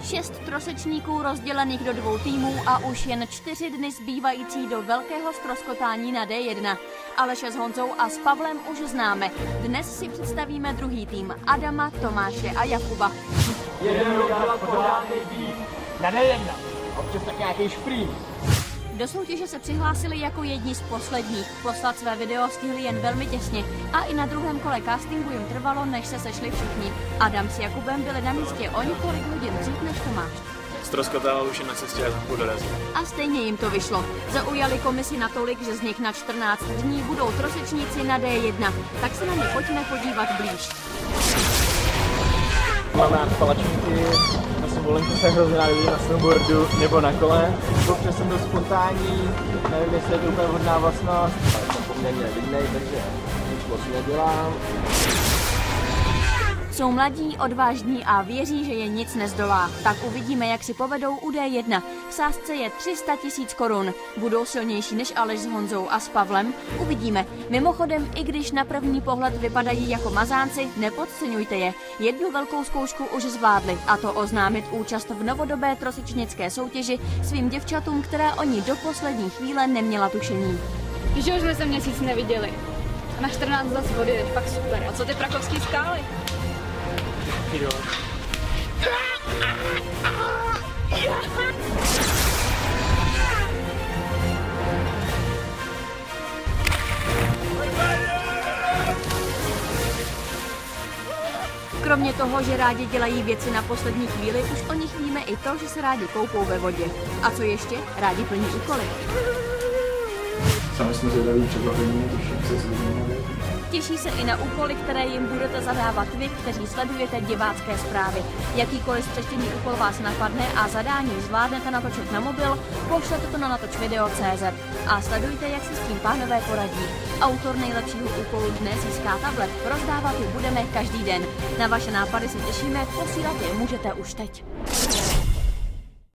6 trosečníků rozdělených do 2 týmů a už jen 4 dny zbývající do velkého ztroskotání na D1. Aleše s Honzou a s Pavlem už známe. Dnes si představíme druhý tým Adama, Tomáše a Jakuba. Jedeme udělat pořádný tým na D1. Občas tak nějaký šprým. Do soutěže se přihlásili jako jedni z posledních. Poslat své video stihli jen velmi těsně a i na druhém kole castingu jim trvalo, než se sešli všichni. Adam s Jakubem byli na místě o několik hodin dřív než Tomáš. Ztroskotal už jen na cestě a trochu dorazil. A stejně jim to vyšlo. Zaujali komisi natolik, že z nich na 14 dní budou trosečníci na D1. Tak se na ně pojďme podívat blíž. Máme palačinky, na Sobolenku se hrozně rád na snowboardu nebo na kole. Občas jsem byl spontánní, nevím, jestli je to úplně vhodná vlastnost, ale jsem poměrně nevidnej, takže nic moc nedělám. Jsou mladí, odvážní a věří, že je nic nezdolá. Tak uvidíme, jak si povedou u D1. V sázce je 300 000 korun. Budou silnější než Aleš s Honzou a s Pavlem? Uvidíme. Mimochodem, i když na první pohled vypadají jako mazánci, nepodceňujte je. Jednu velkou zkoušku už zvládli, a to oznámit účast v novodobé trosečnické soutěži svým děvčatům, které oni do poslední chvíle neměla tušení. Že už jsme se měsíc neviděli. A na 14 let vody, je fakt super. A co ty prakovský skály? Jo. Kromě toho, že rádi dělají věci na poslední chvíli, už o nich víme i to, že se rádi koupou ve vodě. A co ještě? Rádi plní úkoly. Sami jsme zvědaví překvapení, to se zvědíme. Těší se i na úkoly, které jim budete zadávat vy, kteří sledujete divácké zprávy. Jakýkoliv střeštěný úkol vás napadne a zadání zvládnete natočit na mobil, pošlete to na natočvideo.cz a sledujte, jak si s tím pánové poradí. Autor nejlepšího úkolu dne získá tablet, rozdávat ji budeme každý den. Na vaše nápady se těšíme, posílat je můžete už teď.